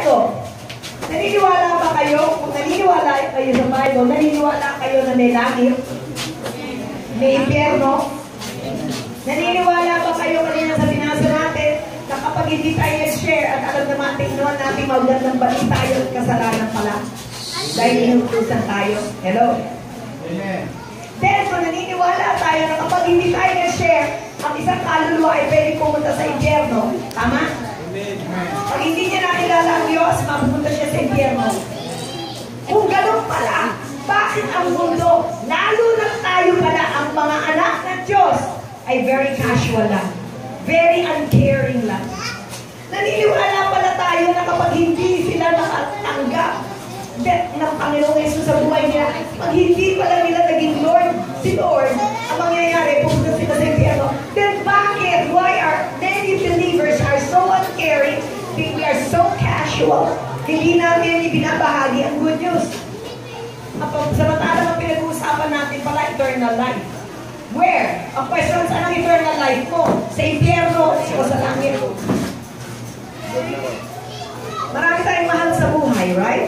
eto, naniniwala ba kayo, kung naniniwala kayo sa Bible, naniniwala kayo na may langit? May impyerno? Naniniwala ba kayo kanina sa binasa natin na kapag hindi tayo nag-share at alam naman tingnan natin magandang balita tayo at kasalanan pala dahil inutusan tayo? Hello? Amen. Then, kung naniniwala tayo na kapag hindi tayo nag-share, ang isang kaluluwa ay pwede pumunta sa impyerno. Tama? Amen. Pag hindi niya nakilala ang Diyos, mapupunta siya sa impyerno. Kung ganun pala, bakit ang mundo, lalo na tayo pala, ang mga anak ng Diyos, ay very casual lang. Very uncaring lang. Naniniwala pala tayo na kapag hindi sila nakatanggap ng Panginoong Yesus sa buhay nila, pag hindi pala nila naging Lord, si Lord, ang mangyayari, pupunta sila sa impyerno. Then bakit? Why are many believers are so uncaring? We are so casual. Hindi natin ibinabahagi ang good news. Samantalang ang pinag-uusapan natin pala, eternal life. Where? Ang question, saan ang eternal life mo? Sa impyerno o sa langit? Marami tayong mahal sa buhay, right?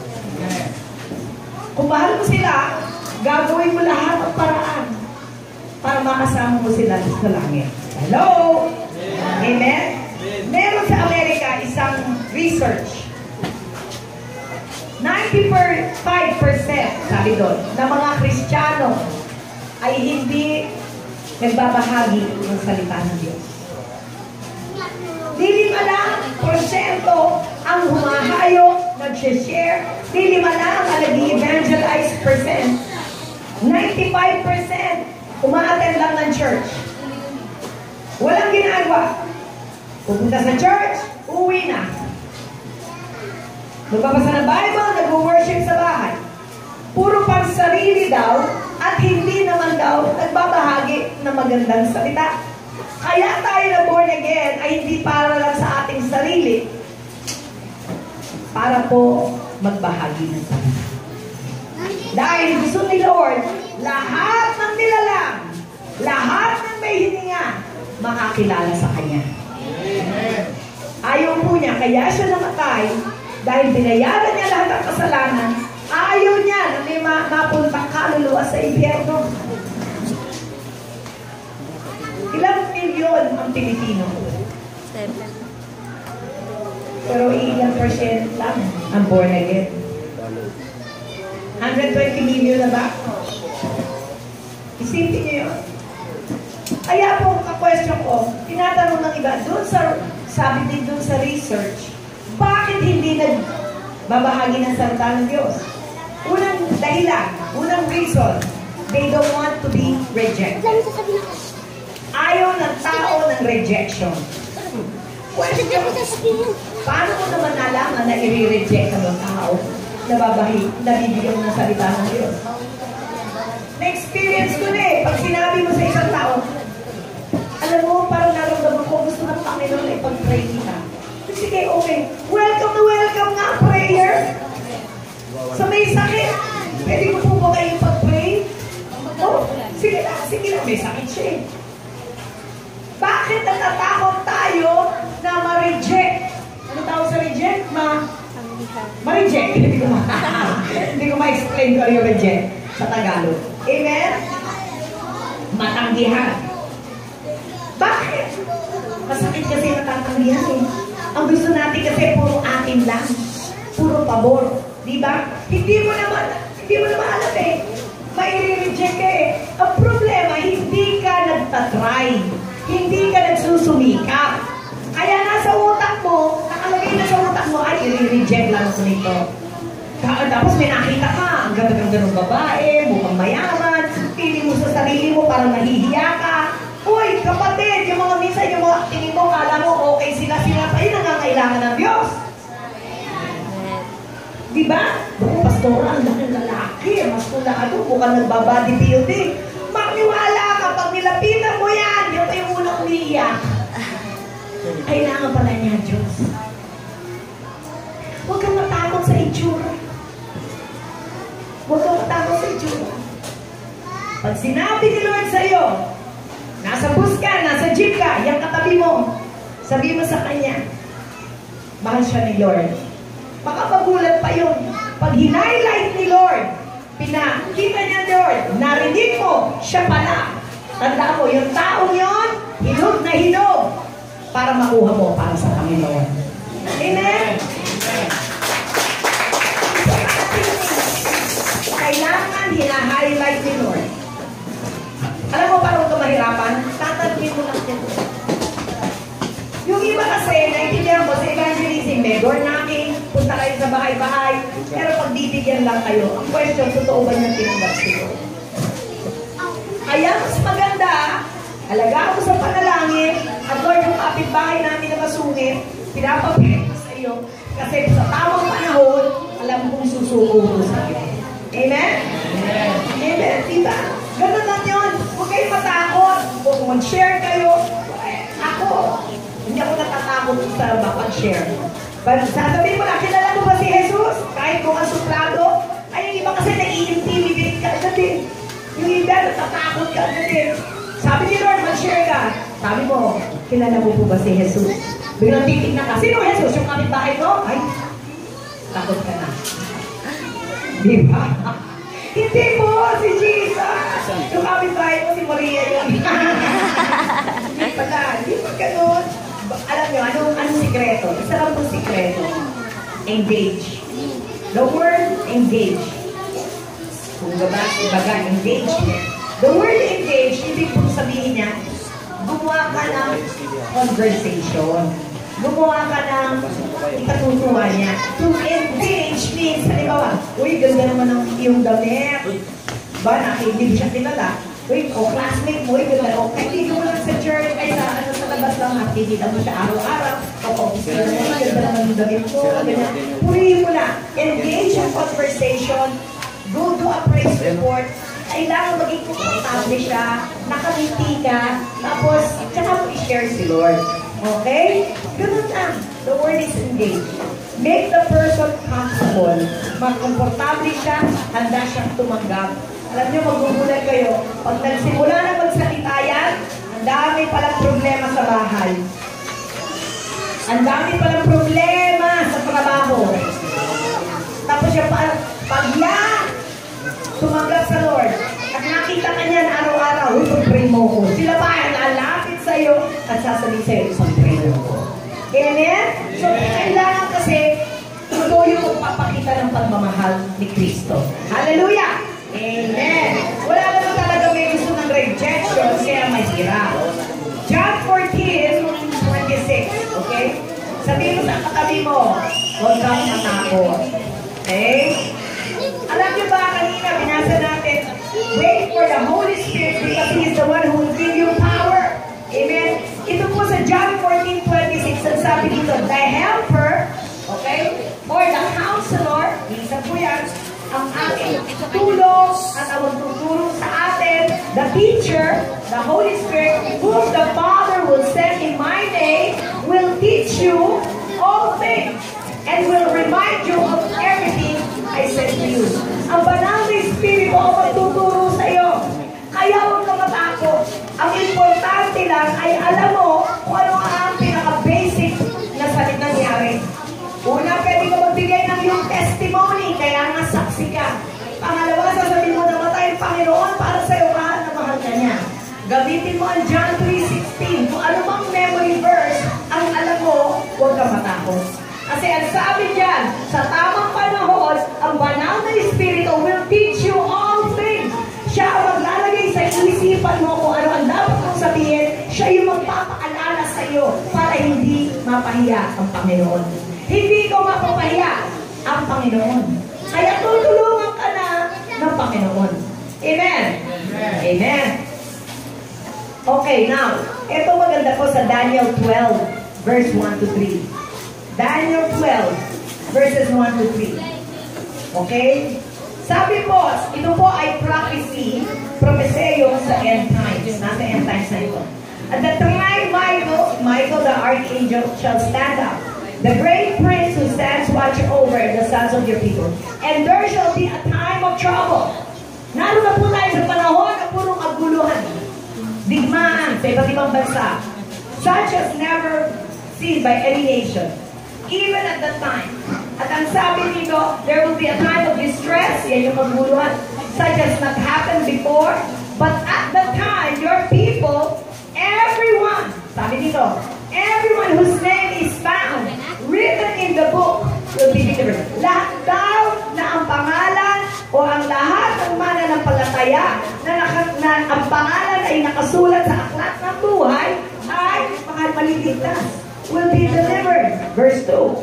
Kung mahal mo sila, gagawin mo lahat ng paraan para makasama mo sila sa langit. Hello? Amen? Meron sa Amerika isang research. 95% sabi doon, na mga Kristiyano ay hindi nagbabahagi ng salita ng Diyos. Di 5% ang humahayo, nag-share, di 5% ang nag-evangelize percent, 95% umaattend lang ng church. Walang ginagawa. Pupunta sa church, uwi na. Nagbabasa ng Bible, nag-worship sa bahay. Puro pang sarili daw at hindi naman daw nagbabahagi ng magandang salita. Kaya tayo na born again ay hindi para lang sa ating sarili, para po magbahagi ng salita. Dahil gusto ni Lord, lahat ng nilalang, lahat ng may hininga, makakilala sa Kanya. Ayaw po niya, kaya siya namatay, dahil binayaran niya lahat ng kasalanan. Ayaw niya na may mapuntang kaluluwa sa impyerno. Ilang milyon ang Pilipino? 7. Pero ilang percent lang ang born again? 120 million na ba? Isipin niyo yun. Kaya po, ka-question ko, tinatanong ng iba, doon sa, sabi din doon sa research, bakit hindi nagbabahagi ng salita ng Diyos? Unang dahilan, unang reason, they don't want to be rejected. Ayaw ng tao ng rejection. Question, paano mo naman nalaman na i-reject ka ng tao na nabibigyan ng salita ng Diyos? Na-experience ko na eh. Pag sinabi mo sa isang tao, alam mo, parang naramdaman ko, gusto ng Panginoon na ipag-pray kita. Sige, okay. Welcome na welcome nga, prayer. Sa may sakit, pwede ko po ba kayo pag-pray? Oh, sige lang, may sakit siya eh. Bakit natatakot tayo na ma-reject? Ano tawag sa reject? Ma-reject. Hindi ko ma-explain ko yung reject sa Tagalog. Amen? Matanggihan. Bakit? Masakit kasi natatanggihan eh. Ang gusto natin kasi puro atin lang. Puro pabor. Diba? Hindi mo naman alam eh. Mai-reject ka eh. Ang problema, hindi ka nagtatry. Hindi ka nagsusumikap. Kaya nasa utak mo, nakalagay na sa utak mo, ay, i-reject lang ako nito. Tapos may nakita ka, ang ganda-ganda ng babae, mukhang mayaman, feeling mo sa sarili mo, parang nahihiya ka. Uy, kapatid, yung mga minsan, yung mga tingin mo, kala mo, okay sila pa yun, nangangailangan ng Diyos. Diba? Buong pastora, ang laking lalaki, mas kulado, mukhang nagbabody-building. Makniwala ka, pag nilapitan mo yan, yun pa yung unang umiiyak. Kailangan pala niya, Diyos. Huwag kang matakot sa itsura. Huwag kang matakot sa itsura. Pag sinabi ni Lord sa'yo, nasa bus ka, nasa jeep ka, yung katabi mo, sabi mo sa Kanya, mahal siya ni Lord. Baka magulat pa yun. Pag hinighlight ni Lord, pinakita niya ni Lord, narinig mo, siya pala. Tanda mo, yung taong yun, hinog na hinog para makuha mo para sa Panginoon. Amen? Kailangan hina-highlight ni Lord. Alam mo parang ito mahirapan? Tatanungin mo lang dito. Yung iba kasi, naintindihan mo sa evangelism, may door knocking, punta kayo sa bahay-bahay, pero pag bibigyan lang kayo, ang question, totoo ba niya tinanggap siguro? Kaya mas maganda, alagaan mo sa panalangin, at Lord, yung kapitbahay namin na masungit, pinapapit sa iyo, kasi sa tamang panahon, alam kong susuko ko sa iyo. Amen? Amen. Amen. Diba? Ganun lang yun. Huwag kayong matakot. Kung mag-share kayo, ako, hindi ako natatakot sa makag-share. Sasabihin mo na, kilala mo ba si Jesus? Kahit kung ang suplado, ay yung iba kasi nag-i-intimidate ka agad din. Yung iba, natatakot ka agad din. Sabi ni Lord, mag-share ka. Sabi mo, kilala mo po ba si Jesus? Biglang titignan ka, sino Jesus? Yung kapitbahay ko? Ay, takot ka na. Di ba? Hindi po, si Jesus. Yung kapitbahay mo, si Maria yun. Hindi pala, hindi pa ganun. Alam nyo, anong sikreto? Isa lang pong sikreto. Engage. The word engage. Kung ibaga, engagement. The word engage, ibig pong sabihin niya, gumawa ka ng conversation. Gumawa ka ng ikatutuwa niya. To engage means, halimbawa, uy, ganda naman ang iyong damit. Ba, nakinig siya kilala. Uy, classmate mo, uy, ganda. O, kaibigan mo lang sa church, ay sa labas lang, nakikita mo siya araw-araw. O, ganda naman yung damit mo, ganyan. Purihin mo na. Engage in conversation. Go to a praise report. Kailangan maging komportable siya, nakangiti ka, tapos, tsaka mo i-share si Lord. Okay? Ganun lang. The word is engage. Make the person comfortable. Magkomportable siya, handa siyang tumanggap. Alam niyo, magugulat kayo. Pag nagsimula na magsalita yan, ang dami palang problema sa bahay. Ang dami palang problema sa trabaho. Tapos yung pag yan, tumanggap sa Lord, at nakita ka niyan araw-araw, pag-pray mo ko. Sila ba ay lalapit sa iyo at sasabihin sa iyo, isang pray mo ko. Amen? So, kailangan kasi ito yung magpapakita ng pagmamahal ni Kristo. Hallelujah! Amen! Wala naman talaga may gusto ng rejection, kaya mahirap. John 14:26. Okay? Sabihin mo sa katabi mo, huwag kang matakot. Okay? Alam niyo ba, kanina binasa natin, wait for the Holy Spirit because He is the one who will give you power. Amen? Ito po sa John 14:26, ang sabi dito, the helper, okay, or the counselor, minsan po yan, ang ating tulong at ang magtutulong sa atin, the teacher, the Holy Spirit, whom the Father will send in my name, will teach you all things and will remind you of everything I said to you. Ang banal na Espiritu ang magtuturo sa iyo. Kaya huwag ka matakot. Ang importante lang ay alam mo kung ano ang pinaka-basic na salit nangyari. Una, pwede ka magbigay ng iyong testimony, kaya nga saksi ka. Pangalawa, sasabihin mo namatay ang Panginoon para sa iyo kahit na mahal ka niya. Gamitin mo ang John 3:16. Kung ano mang memory verse, ang alam mo, huwag ka matakot. Kasi ang sabi diyan, sa tamang panahon, ang banal na Espiritu will teach you all things. Siya ang maglalagay sa isipan mo kung ano ang dapat mong sabihin. Siya yung magpapaalala sa iyo para hindi mapahiya ang Panginoon. Hindi ko mapapahiya ang Panginoon. Kaya tutulungan ka na ng Panginoon. Amen? Amen. Okay, now, ito maganda po sa Daniel 12, verse 1 to 3. Daniel 12, verses 1 to 3. Okay? Sabi po, ito po ay prophecy, propesyo sa end times. Nasa end times na ito. At the time Michael the archangel shall stand up, the great prince who stands watch over the sons of your people. And there shall be a time of trouble. Naroon na po tayo sa panahon na purong aguluhan. Digmaan sa iba't ibang bansa. Such as never seen by any nation. Even at that time, At ang sabi dito, there will be a time of distress, yan yung maguluhan, such as not happened before. But at the time, your people, everyone, sabi dito, everyone whose name is found, written in the book, will be delivered. Lahat daw na ang pangalan o ang lahat ng mananampalataya na ang pangalan ay nakasulat sa aklat ng buhay ay mga maliligtas will be delivered. Verse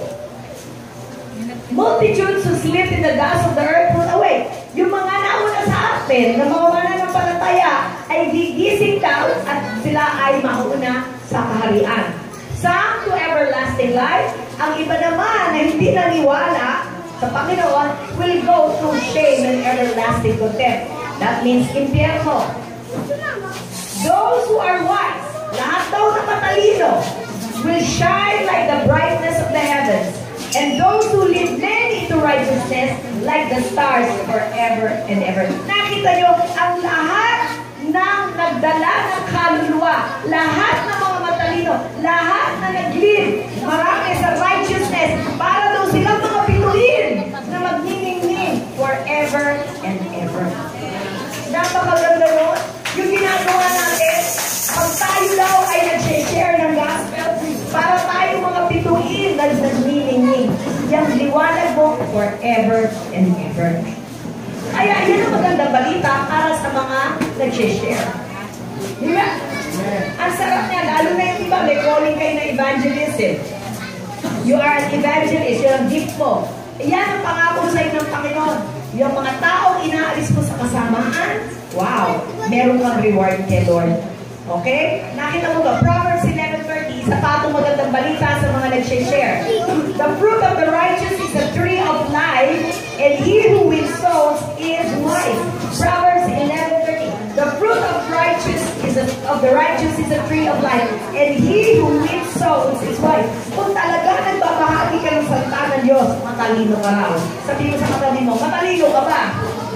2. Multitudes who sleep in the dust of the earth will awake. Yung mga nauna sa atin, na mga mananampalataya, ay gigising daw at sila ay mauna sa kaharian. Some to everlasting life. Ang iba naman na hindi naniwala sa Panginoon will go through shame and everlasting contempt. That means impyerno. Those who are wise, lahat daw na matalino, will shine like the brightness of the heavens. And those who lead many to righteousness like the stars forever and ever. Nakita nyo, ang lahat ng nagdala ng kaluluwa, lahat ng mga matalino, lahat na nag-lead, marami sa righteousness, para daw silang mga bituin na magniningning forever and ever. Napakaganda nun. Yung ginagawa natin, pag tayo daw ay nag-share ng gospel, para tayo mga bituin na nagniningning. Yung liwanag mo forever and ever. Kaya yan ang magandang balita para sa mga nag-share. Diba? Ang sarap niya, lalo na yung iba, may calling kayo na evangelism. You are an evangelist, yun ang gift mo. Yan ang pangako sa'yo ng Panginoon. Yung mga taong inaalis mo sa kasamaan, wow, meron kang reward kay Lord. Okay? Nakita mo ba? Proverbs 11:30, isa pa itong magandang balita sa mga nag-share. The fruit of the righteous is a tree of life, and he who wins souls is wise. Proverbs 11:30, the fruit of the righteous is a tree of life, and he who wins souls is wise. Kung talaga nagbabahagi ka ng salita ng Diyos, matalino ka raw. Sabihin mo sa katabi mo, matalino ka ba?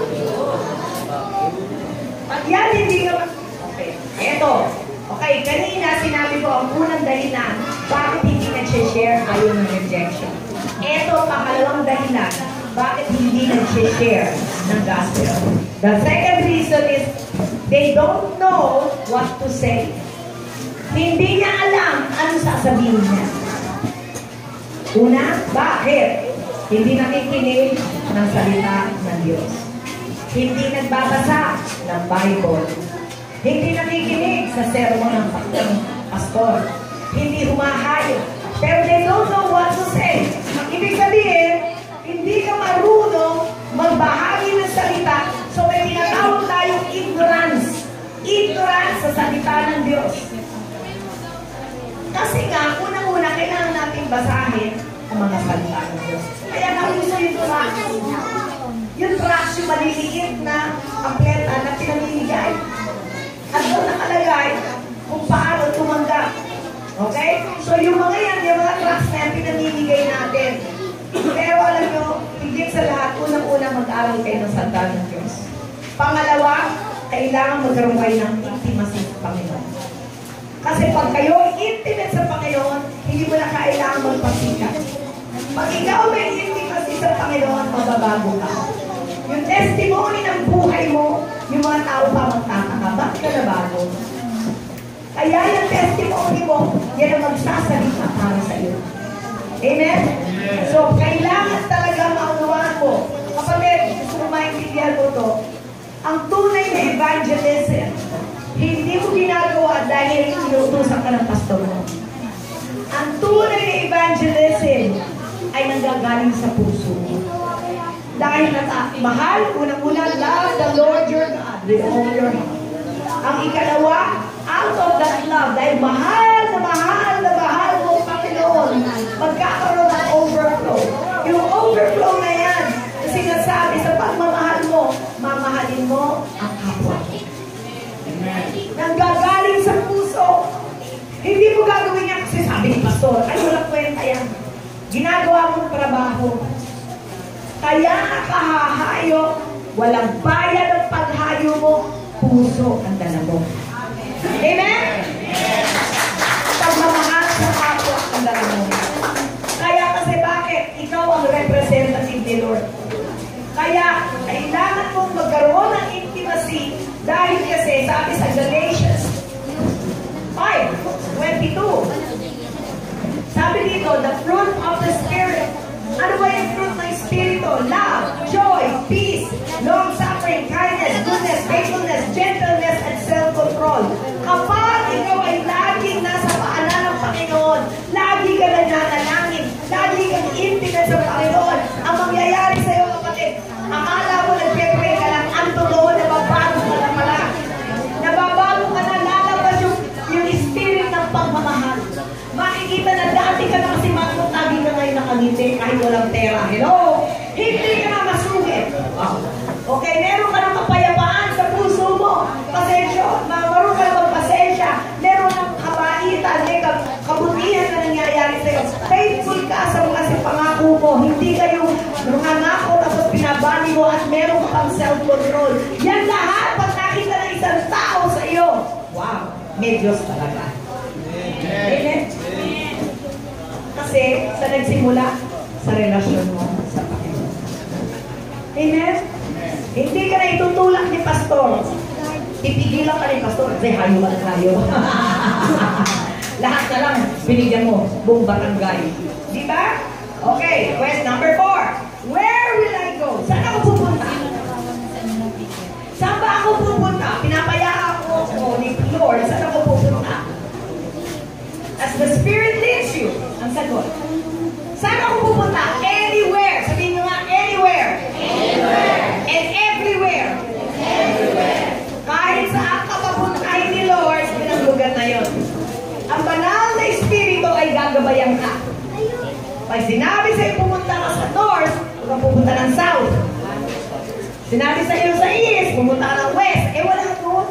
At yan, hindi ka okay. Eto. Okay, kanina sinabi ko ang unang dahilan bakit hindi nag-share ayaw ng rejection. Eto, pangalawang dahilan bakit hindi nag-share ng gospel. The second reason is they don't know what to say. Hindi niya alam ano sasabihin niya. Una, bakit? Hindi nakikinig ng salita ng Diyos. Hindi nagbabasa ng Bible. Hindi nakikinig sa sermon ng pastor. Hindi humahayo. Pero they don't know what to say. Ibig sabihin, hindi ka marunong magbahagi ng salita. So may tinatawag tayong ignorance. Ignorance sa salita ng Diyos. Kasi nga, unang-una, kailangan natin basahin ang mga salita ng Diyos. Kaya nauso yung tracts. Yung tracts, yung maliliit na apleta na pinamimigay. At doon nakalagay kung paano tumanggap. Okay? So yung mga yan, yung mga tracts na yan, pinamimigay natin. Pero alam nyo, higit sa lahat, unang-una mag-aral kayo ng salita ng Diyos. Pangalawa, kailangan magkaroon kayo ng intimacy sa Panginoon. Kasi pag kayo intimate sa Panginoon, hindi mo na kailangan magpasikat. Pag ikaw may intimacy sa Panginoon, mababago ka. Yung testimony ng buhay mo, yung mga tao pa magtataka, bakit ka nabago? Kaya yung testimony mo, yan ang magsasalita para sa iyo. Amen? So, kailangan talaga maunawaan mo. Kapatid, gusto mo maintindihan mo to, ang tunay na evangelism, hindi mo ginagawa dahil inuutosan ka ng pastor mo. Ang tunay na evangelism ay nanggagaling sa puso mo. Dahil mahal, unang-una, love the Lord your God with all your heart. Ang ikalawa, out of that love, dahil mahal na mahal na mahal mo, Panginoon, magkakaroon ng overflow. Yung overflow na yan, sinasabi sa pagmamahal mo, mamahalin mo ang kapwa. Nanggagaling sa puso. Hindi mo gagawin yan kasi sabi ni Pastor, ay walang kwenta yan. Ginagawa mong trabaho. Kaya kahahayo, walang bayad ang paghayo mo, puso ang dala mo. Amen? Pagmamahal sa kapwa ang dala mo. Kaya kasi bakit? Bakit? Ikaw ang representative ni Lord. Kaya, kailangan mong magkaroon ng intimacy dahil kasi sabi sa Galatians 5:22, sabi dito, the fruit of the Spirit. Ano ba yung fruit ng Espiritu? Love, joy, peace, long-suffering, kindness, goodness, faithfulness, gentleness, and self-control. Kapag ikaw ay laging nasa paanan ng Panginoon, lagi ka nananalangin, lagi kang intimate sa Panginoon, ang mangyayari sa iyo, kapatid, akala mo nagpe-pray ka lang, ang totoo, nababago ka na pala. Nababago ka na, lalabas yung spirit ng pagmamahal. Makikita na dati ka na kasi matutagi ka ngayon nakangiti kahit walang pera. Hello? Hindi ka na masugit. Okay, meron ka ng kapayapaan sa puso mo. Pasensya, maroon ka ng pasensya. Meron ng kabaitan, may kabutihan na nangyayari sa'yo. Faithful ka sa mga pangako mo. Hindi kayo nangangako tapos pinabani mo at meron ka pang self-control. Yan lahat pag nakita ng isang tao sa iyo. Wow, may Diyos talaga. Amen? Kasi sa nagsimula sa relasyon mo sa Panginoon. Amen? Hindi ka na itutulak ni pastor. Ipigilan ka ni pastor kasi hayo ka na tayo. Lahat na lang binigyan mo buong barangay. Di ba? Okay, quest number 4. Where will I go? Saan ako pupunta? Saan ba ako pupunta? Pinapayaan ko ni Lord, saan ako pupunta? As the Spirit leads you. Ang sagot. Saan ako pupunta? Anywhere. Sabihin nyo nga, anywhere. Anywhere. And everywhere. Everywhere. Kahit saan ka papuntahin ni Lord, pinang lugar na yun. Ang banal na Espiritu ay gagabayan ka. Pag sinabi sa'yo pumunta ka sa north, huwag kang pupunta ng south. Sinabi sa'yo sa east, pumunta ka ng west. Eh wala doon.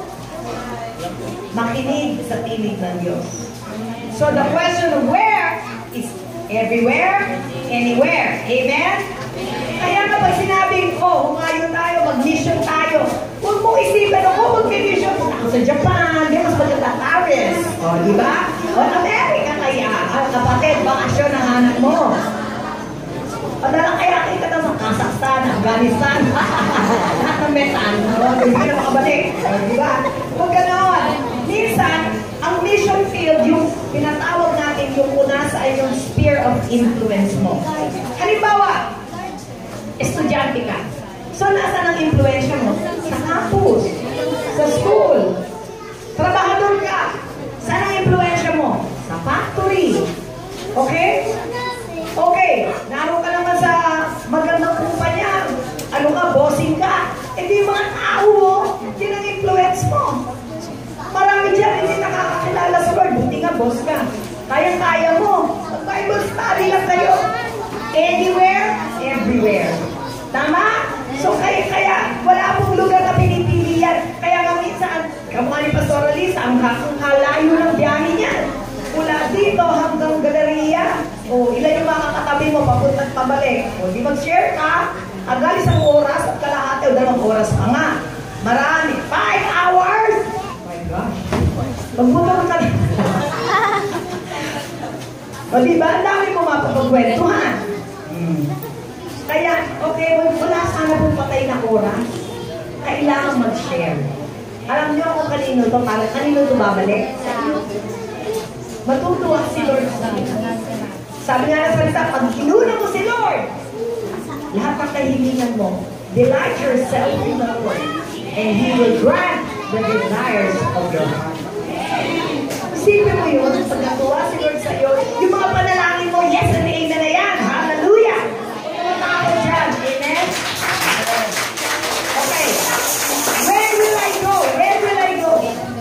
Makinig sa tinig ng Diyos. So the question of where is everywhere, anywhere. Amen? Kaya kapag sinabing, humayo tayo, mag-mission tayo, huwag mong isipin, mag-mission ako sa Japan, di mas maganda Paris. Di ba? America kaya, kapatid, bakasyon ang hanap mo. Padalang kaya kita sa Kazakhstan, Afghanistan, lahat ng metan, hindi na makabalik. Di ba? Huwag ganoon. Minsan, ang mission field, yung pinatawag natin yung nasa ay yung sphere of influence mo. Halimbawa, estudyante ka. So, nasa ang influensya mo? Sa campus, sa school, trabahador ka. Saan ang influensya mo? Sa factory. Okay? Okay, naroon ka naman sa magandang kumpanya. Ano ka, bossing ka. Eh di mga tao mo, yun ang influence mo. Marami dyan, hindi nakakakilala sa Lord. Buti nga, boss ka. Kaya-kaya mo. Mag-Bible study lang kayo. Anywhere, everywhere. Tama? So, kaya wala pong lugar na pinipili yan. Kaya nga minsan, kamukha ni Pastor Alisa, ang halayo ng biyahe niyan. Mula dito hanggang galeriya. Ilan yung makakatabi mo, papunta at pabalik. Di mag-share ka, agad isang oras at kalahati o 2 oras pa nga. Marami. 5 hours! Magbuto ka na. Diba? Ang dami mo mapapagkwentuhan. Kaya, okay, wala sana pong patay na oras. Kailangan mag-share. Alam niyo kung kanino to, kanino to babalik? Matutuwa si Lord sa amin. Sabi nga na salita, pag inuna mo si Lord, lahat ng kahilingan mo, delight yourself in the Lord, and He will grant the desires of your heart. Isipin mo yun, pag natuwa si Lord sa iyo, yung mga panalangin mo, yes and amen na yan. Hallelujah! Huwag ako dyan. Amen? Okay. Where will I go? Where will I go?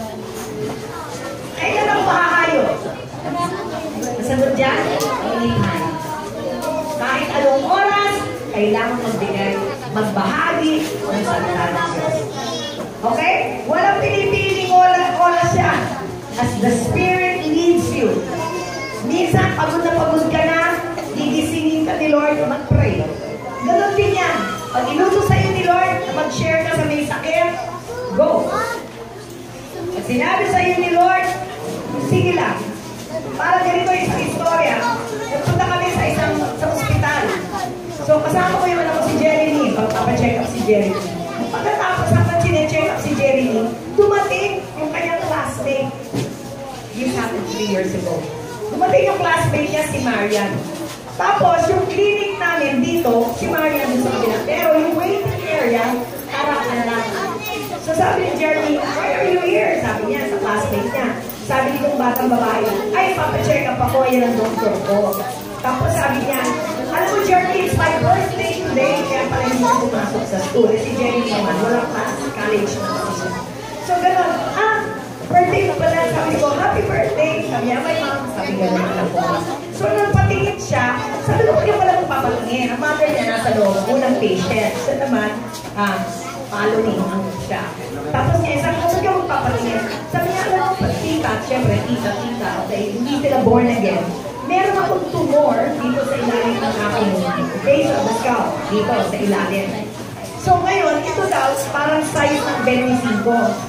Kailan ako makakayo? Nasagot dyan? Anytime. Kahit anong oras, kailangan magbigay, magbahagi ng salita ng Diyos. Okay? Walang pinipiling oras yan. As the Spirit leads you. Minsan, pagod ka na, gigisingin ka ni Lord, mag-pray. Ganon din yan. Pag inuto sa'yo ni Lord, mag-share ka sa may sakit, go. Pag sinabi sa'yo ni Lord, sige lang. Para ganito isang istorya. Nagpunta kami sa ospital. kasama ko yung anak ko si Jeremy. Pagpapacheck up si Jeremy. Pagkatapos habang sinecheck up si Jeremy, dumating yung kanyang classmate. This happened 3 years ago. Dumating yung classmate niya, si Marian. Tapos, yung clinic namin dito, si Marian dun sa kabila. Pero yung waiting area, harap-harap. So sabi ni Jeremy, why are you here? Sabi niya sa classmate niya. Sabi nitong batang babae, ay, papacheck up ako, yan ang doktor ko. Tapos sabi niya, alam mo, Jeremy, it's my birthday today, kaya pala hindi ko pumasok sa school. Si Jeremy naman, walang class, college na siya. So gano'n, birthday ko pala, sabi ko, happy birthday. Sabi niya, my mom, sabi gano'n, alam ko. So nung patingin siya, sabi ko, kaya pala magpapatingin. Ang mother niya nasa loob, unang patient. So naman, following ang siya. Tapos niya, sabi ko, kaya magpapatingin. Sabi niya, alam mo, tita, syempre, tita, okay, hindi sila born again. Meron akong tumor dito sa ilalim ng aking base of the skull, dito sa ilalim. So ngayon, ito daw, parang size ng 25.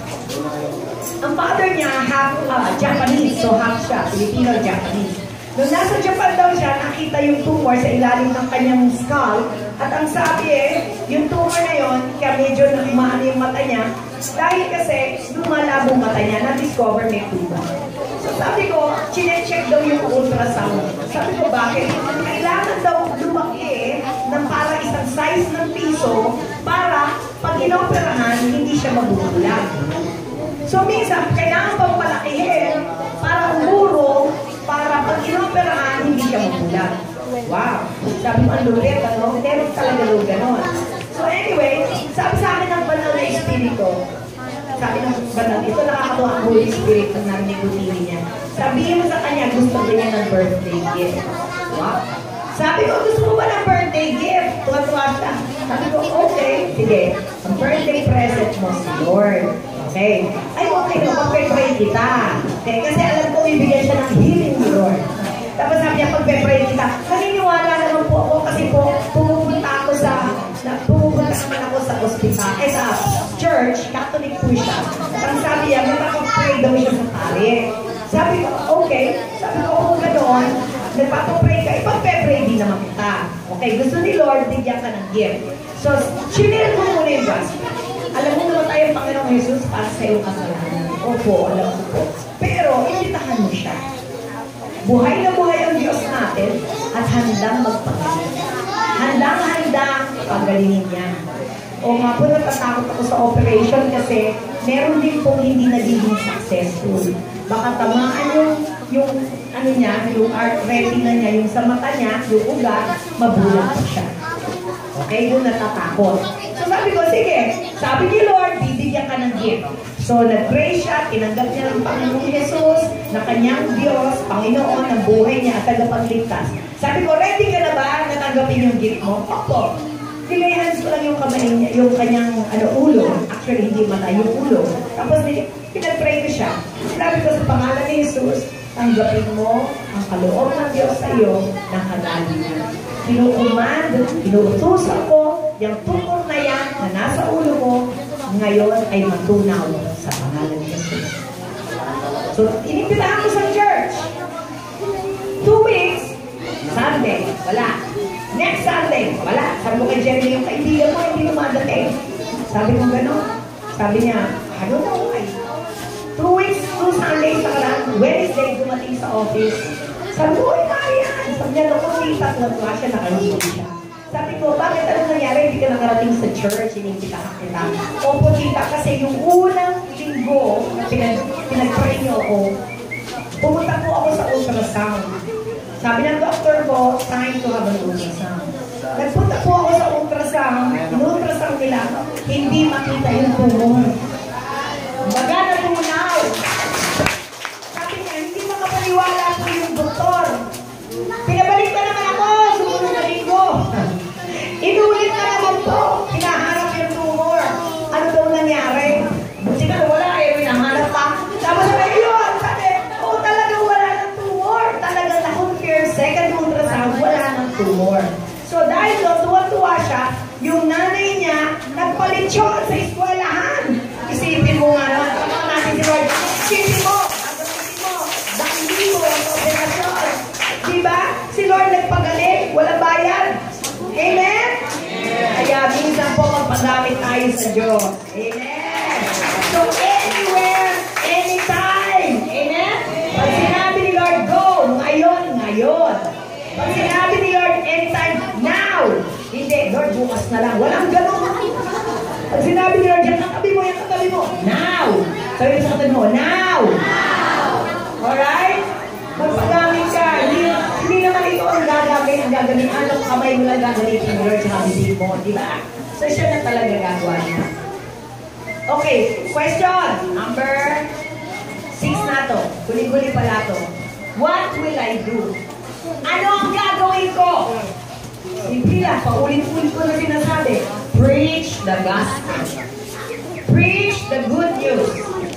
Ang father niya, half Japanese, so half siya, Filipino-Japanese. Nung nasa Japan daw siya, nakita yung tumor sa ilalim ng kanyang skull. At ang sabi yung tumor na yun, kaya medyo nakumaan yung mata niya, dahil kasi lumalabo mata niya, na-discover may tumor. So sabi ko, chinecheck daw yung ultrasound. Sabi ko, bakit? Kailangan daw lumaki ng parang isang size ng piso para pag inoperahan, hindi siya mabubulag. So minsan, kailangan pang palakihin para umurong, para pag inoperahan, hindi siya mabulag. Wow! Sabi ko, ang lulit, ano? Meron talaga lulit, gano'n. So anyway, sabi sa akin ng banal na espiritu, sabi ng banal, ito nakakatuwa ang Holy Spirit ng narinig ko niya. Sabihin mo sa kanya, gusto niya ng birthday gift. Wow! Sabi ko, gusto mo ba ng birthday gift? Tuwa-tuwa siya. Sabi ko, okay, sige. Ang birthday present mo si Lord. Okay. Ay, okay no, pag-pray kita. Okay, kasi alam ko, ibigyan siya ng healing ni Lord. Tapos sabi niya, pag-pray kita, naniniwala naman po ako kasi po, pumupunta naman ako sa ospital, sa church, Catholic po siya. Ang sabi niya, magpapag-pray daw siya sa pare. Sabi ko, okay. Sabi ko, kung gano'n, nagpapag-pray ka, ipag-pray din naman kita. Okay, gusto ni Lord, bigyan ka ng gift. So, sinil ko muna yung gospel. Alam mo naman tayo, Panginoong Jesus, para sa iyong kasalanan. Opo, alam ko po. Pero, imbitahan mo siya. Buhay na buhay ang Diyos natin at handang magpagaling. Handang-handang pagalingin niya. O nga po, natatakot ako sa operation kasi meron din pong hindi nagiging successful. Baka tamaan yung ano niya, yung retina niya, yung sa mata niya, yung ugat, mabulag siya. Okay, doon natatakot. So sabi ko, sige, sabi ni Lord, bibigyan ka ng gift. So nag-pray siya, tinanggap niya ng Panginoong Jesus, na kanyang Diyos, Panginoon, ng buhay niya at tagapagligtas. Sabi ko, ready ka na ba natanggapin yung gift mo? Opo. Nilayhands ko lang yung kamay niya, yung kanyang ulo. Actually, hindi mata, yung ulo. Tapos pinag-pray ko siya. Sinabi ko sa pangalan ni Jesus, tanggapin mo ang kaloob ng Diyos sa iyo ng kagalingan. Inuutusan ko, yung tumor na yan na nasa ulo mo, ngayon ay matunaw sa pangalan ni Jesus. So, inibitahan ko sa church. 2 weeks, Sunday, wala. Next Sunday, wala. Sabi ko kay Jeremy, yung kaibigan mo, hindi lumadating. Sabi ko gano'n. Sabi niya, I don't know why. 2 weeks, 2 Sundays sa karan, Wednesday, dumating sa office. Sabi ko, uy, Marian! Sabi niya, naku, tita, natuwa siya, nakalungkot siya. Sabi ko, bakit anong nangyari? Hindi ka nakarating sa church, inimbitahan kita. Opo, tita, kasi yung unang linggo na pinag-pray niyo ako, pumunta po ako sa ultrasound. Sabi ng doctor ko, time to have an ultrasound. Nagpunta po ako sa ultrasound, in-ultrasound nila, hindi makita yung tumor. Baga na tunaw. Sabi niya, hindi makapaniwala po yung doktor. Pinabalik pa naman ako, sumunod na linggo. Inulit na naman po, hinahanap yung tumor. Ano daw nangyari? Buti na wala, hinahanap pa. Tapos sabi yun, sabi, oh talagang wala ng tumor. Talagang na-confirm, second ultrasound, wala ng tumor. So dahil doon, tuwa-tuwa siya, yung nanay niya, nagpalit siya sa eskwelahan. Isipin mo nga naman, kapag natin si Lord, isipin mo, dahil mo, operasyon. Diba? Si Lord nagpagaling, walang bayad. Amen? sa Diyos. Amen. So anywhere, anytime. Amen. Pag sinabi ni Lord, go, ngayon, ngayon. Pag sinabi ni Lord, anytime, now. Hindi, Lord, bukas na lang. Walang ganun. Pag sinabi ni Lord, yan katabi mo, now. Sabi mo sa katabi mo, now. Alright? Magpagamit ka. Hindi naman ito ang gagamit. Anong kamay mo lang gagamitin ni Lord sa kabibig mo, di ba? So, siya na talaga gagawa niya. Okay, question. Number 6 na to. Huli-huli pala to. What will I do? Ano ang gagawin ko? Simple lang, paulit-ulit ko na sinasabi. Preach the gospel. Preach the good news.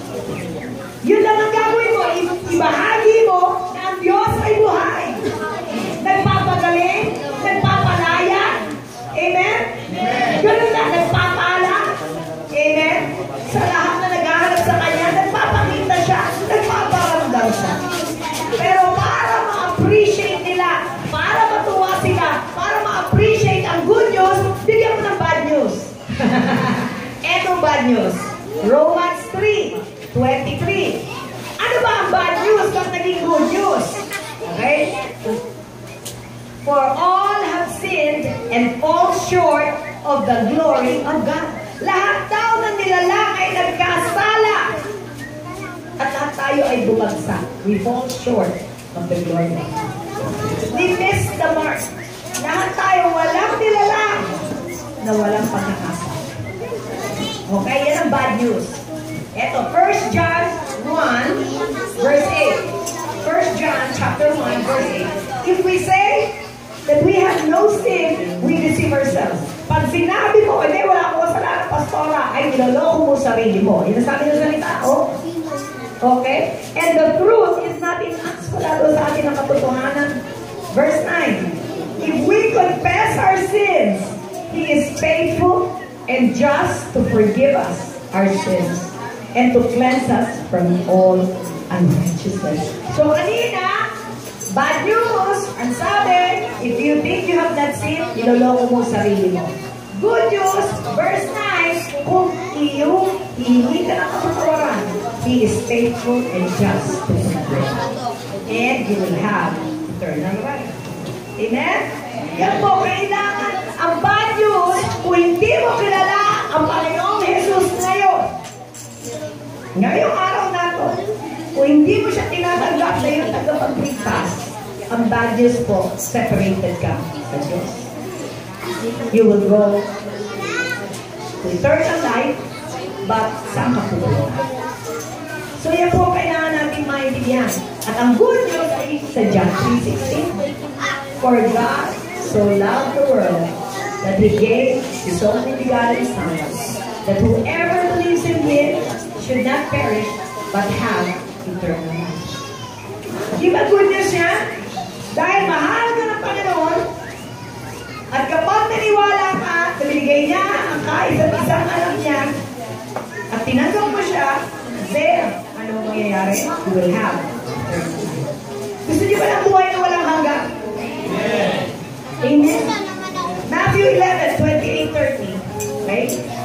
Yun lang ang gagawin mo. Ibahagi mo na ang Diyos ay buhay. Nagpapagaling, nagpapalaya. Amen? Ganun lang, nagpapala. Amen? Sa lahat na naghahanap sa Kanya, nagpapakita siya, nagpaparamdam siya. Pero para ma-appreciate nila, para matuwa sila, para ma-appreciate ang good news, bigyan mo ng bad news. Etong bad news. Romans 3:23. Ano ba ang bad news kung naging good news? Okay? For all have sinned and fall short of the glory of God. Lahat daw ng nilalang ay nagkasala. At lahat tayo ay bumagsak. We fall short of the glory of God. We miss the mark. Lahat tayo walang nilalang na walang pagkakasala. Okay, yan ang bad news. Ito, 1 John 1, verse 8. 1 John chapter 1, verse 8. If we say that we have no sin, we deceive ourselves. Pag sinabi mo, hindi, wala akong kasalanan, pastora, ay niloloko mo sarili mo. Yun ang sabi ng salita, oh. Okay? And the truth is not in us. Wala doon sa atin ang katotohanan. Verse 9. If we confess our sins, He is faithful and just to forgive us our sins and to cleanse us from all unrighteousness. So kanina, bad news, ang sabi, if you think you have not sinned, iloloko mo sarili mo. Good news, verse 9, kung hihingi ka ng kapatawaran, He is faithful and just to forgive. And you will have eternal life. Amen? Yan po, kailangan ang bad news, kung hindi mo kilala ang Panginoong Jesus ngayon, ngayong araw na to, kung hindi mo siya tinatanggap na yung tagapagligtas, ang bad news po, separated ka sa Diyos. You will go to eternal life, but saan ka pupunta? So yan po kailangan natin maintindihan. At ang good news ay sa John 3:16. For God so loved the world that He gave His only begotten Son, that whoever believes in Him should not perish, but have eternal life. Di ba good news yan? Dahil mahal ka ng Panginoon, at kapag naniwala ka, nabigay niya ang kaisa-isang anak niya, at tinanggap mo siya, there, ano mangyayari? You will have eternal life. Gusto niyo ba ng buhay na walang hanggan? Amen. Matthew 11:28-30. Okay?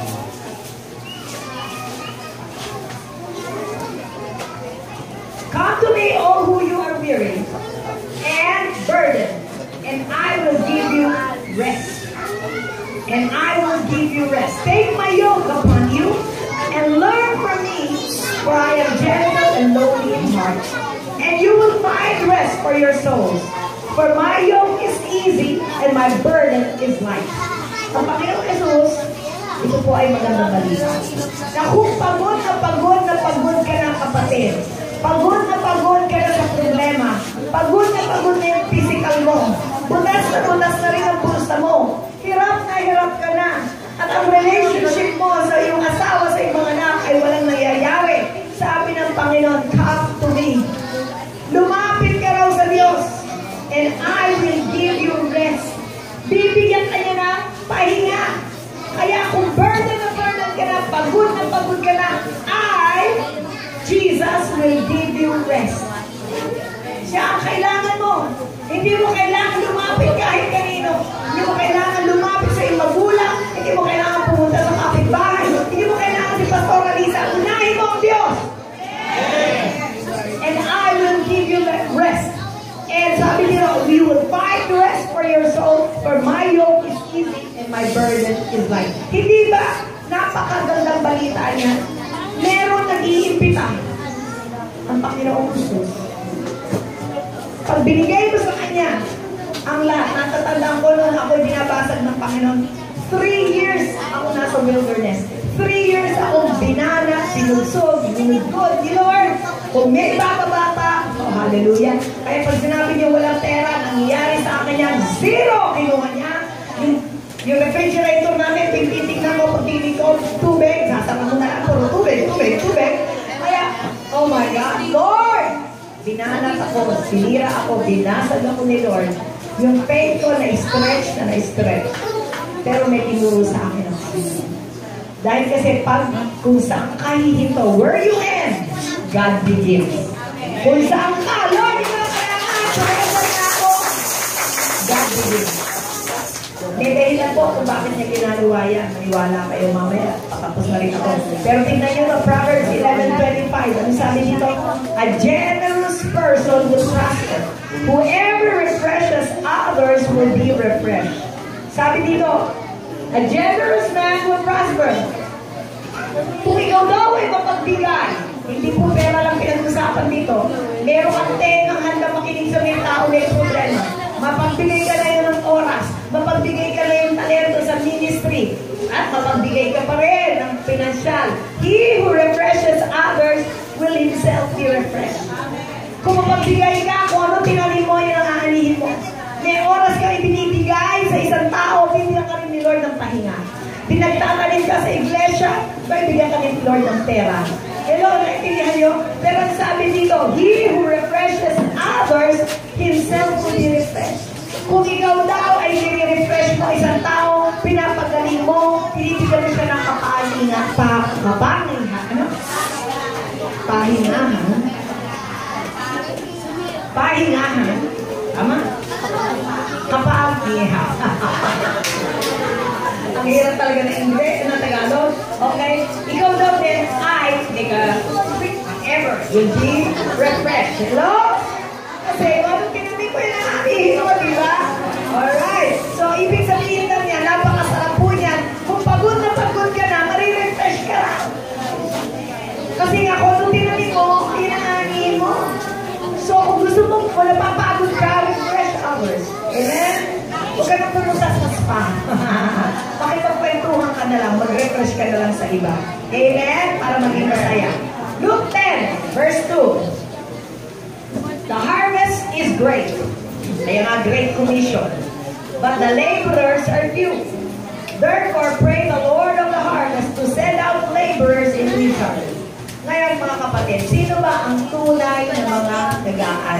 Come to me, all who you are weary and burdened, and I will give you rest. And I will give you rest. Take my yoke upon you and learn from me, for I am gentle and lowly in heart, and you will find rest for your souls. For my yoke is easy and my burden is light. Ang Panginoong Jesus, ito po ay magandang balita. Na kung pagod ka na kapatid, pagod ka na sa problema, pagod na yung physical mo, bunas na rin ang pusa mo, hirap ka na, at ang relationship mo sa iyong asawa, sa iyong mga anak ay walang nangyayari. Sabi ng Panginoon, come to me. Lumapit ka raw sa Diyos, and I will give you rest. Bibigyan ka niya ng pahinga. Kaya kung burden ka na, pagod ka na, Jesus will give you rest. Siya ang kailangan mo. Hindi mo kailangan lumapit kahit kanino. Hindi mo kailangan lumapit sa iyong magulang. Hindi mo kailangan pumunta sa kapitbahay. old, for my yoke is easy and my burden is light. Hindi ba napakagandang balita niya? Meron nag-iimpita ang Panginoong Jesus. Pag binigay mo sa Kanya ang lahat, natatandaan ko nung ako'y binabasag ng Panginoon, 3 years ako nasa wilderness. 3 years akong binana, sinugsog, ginugod ni Lord. Kung may bata-bata, oh hallelujah. Kaya pag sinabi niyo walang pera, nangyayari sa akin yan, zero kinuha niya. Yung refrigerator namin, titignan ko, pagtitig ko, tubig, sasama ko na lang, puro tubig. Kaya, oh my God, Lord! Binanat ako, sinira ako, binasag ako ni Lord. Yung faith ko na-stretch. Pero may tinuro sa akin ang Panginoon. Dahil kasi kung saan ka hihinto, where you end, God begins. Kung saan ka, Lord, ikaw kaya ka, surrender na ako, God begins. May dahilan po kung bakit niya ginagawa yan. Maniwala kayo mamaya, patapos na rin ako. Pero tingnan niyo ito, Proverbs 11:25. Ano sabi dito? A generous person will prosper. Whoever refreshes others will be refreshed. Sabi dito, a generous man will prosper. Kung ikaw daw ay mapagbigay, hindi po pera lang pinag-usapan dito. Meron kang tengang handa makinig sa mga tao na yung problema. Mapagbigay ka na yun ng oras. Mapagbigay ka na yung talento sa ministry. At mapagbigay ka pa rin ng pinansyal. He who refreshes others will himself be refreshed. Kung mapagbigay ka, kung ano tinanim mo, yun ang aanihin mo. May oras ka ibinibigay sa isang tao, bibigyan ka rin ni Lord ng pahinga. Pinagtatanim ka sa iglesia, bibigyan ka rin ni Lord ng pera. Hello, naintindihan nyo? Pero ang sabi dito, he who refreshes others, himself will be refreshed. Kung ikaw daw ay nire-refresh mo isang tao, pinapagaling mo, pinibigyan mo siya ng pahingahan. Tama? Kapagihan. Ang hirap talaga na English, na Tagalog. Okay? Ikaw daw din ay, ever will be refreshed. Hello? Kasi, anong kinamit ko yung natin mo, di ba? Alright. So, ibig sabihin lang niya, napakasarap po niyan. Kung pagod na marirefresh ka lang. Kasi nga, kung anong tinamit mo, inaanihin mo. So, kung gusto mo, kung napapagod ka, refresh others. Amen? Huwag ka nang pumunta sa spa. Makipagkwentuhan ka na lang, mag-refresh ka na lang sa iba. Amen? Para maging masaya. Luke 10, verse 2. The harvest is great. Kaya nga, great commission. But the laborers are few. Therefore, pray the Lord of the harvest to send out laborers into his harvest. Ngayon, mga kapatid, sino ba ang tunay na mga nag-aari?